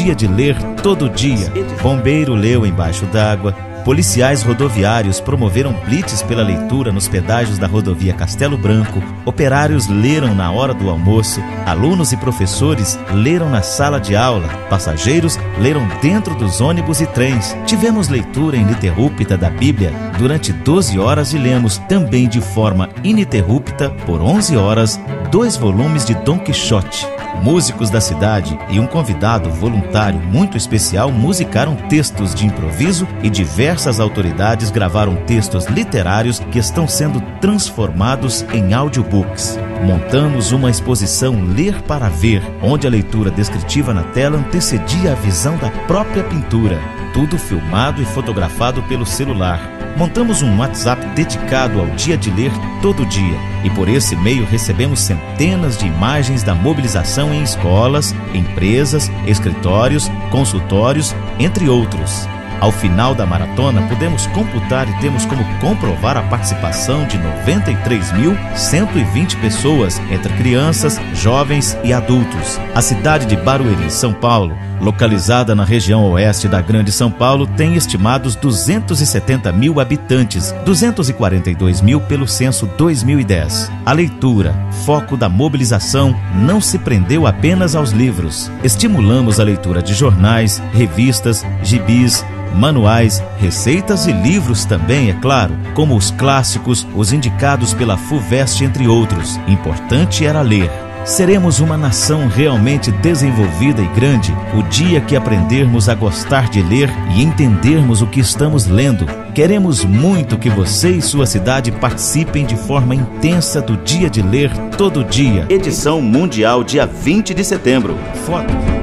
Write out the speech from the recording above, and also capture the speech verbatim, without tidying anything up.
Dia de Ler Todo Dia. Bombeiro leu embaixo d'água. Policiais rodoviários promoveram blitz pela leitura nos pedágios da rodovia Castelo Branco. Operários leram na hora do almoço. Alunos e professores leram na sala de aula. Passageiros leram dentro dos ônibus e trens. Tivemos leitura ininterrupta da Bíblia durante doze horas e lemos também de forma ininterrupta, por onze horas, dois volumes de Dom Quixote. Músicos da cidade e um convidado voluntário muito especial musicaram textos de improviso e diversas autoridades gravaram textos literários que estão sendo transformados em audiobooks. Montamos uma exposição Ler para Ver, onde a leitura descritiva na tela antecedia a visão da própria pintura. Tudo filmado e fotografado pelo celular. Montamos um WhatsApp dedicado ao Dia de Ler Todo Dia e por esse meio recebemos centenas de imagens da mobilização em escolas, empresas, escritórios, consultórios, entre outros. Ao final da maratona, podemos computar e temos como comprovar a participação de noventa e três mil cento e vinte pessoas, entre crianças, jovens e adultos. A cidade de Barueri, São Paulo, localizada na região oeste da Grande São Paulo, tem estimados duzentos e setenta mil habitantes, duzentos e quarenta e dois mil pelo censo dois mil e dez. A leitura, foco da mobilização, não se prendeu apenas aos livros. Estimulamos a leitura de jornais, revistas, gibis, manuais, receitas e livros também, é claro, como os clássicos, os indicados pela FUVEST, entre outros. Importante era ler. Seremos uma nação realmente desenvolvida e grande o dia que aprendermos a gostar de ler e entendermos o que estamos lendo. Queremos muito que você e sua cidade participem de forma intensa do Dia de Ler Todo Dia. Edição Mundial, dia vinte de setembro. Foto.